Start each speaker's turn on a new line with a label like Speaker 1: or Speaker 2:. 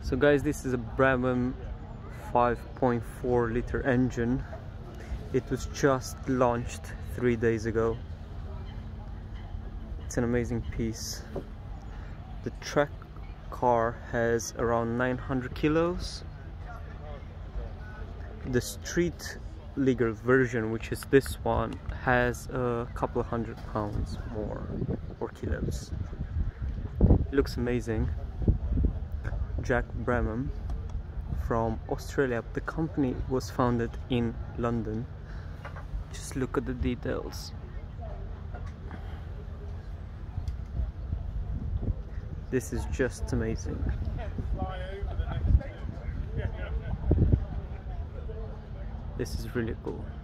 Speaker 1: So guys, this is a Brabham 5.4 liter engine. It was just launched 3 days ago. It's an amazing piece. The track car has around 900 kilos. The street legal version, which is this one, has a couple of £100 more or kilos. It looks amazing. Jack Brabham from Australia. The company was founded in London. Just look at the details. This is just amazing. This is really cool.